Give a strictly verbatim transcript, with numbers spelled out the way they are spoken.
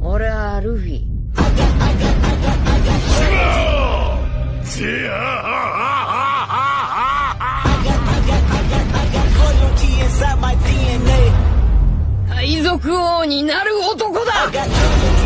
俺はルフィ。海賊王になる男だ。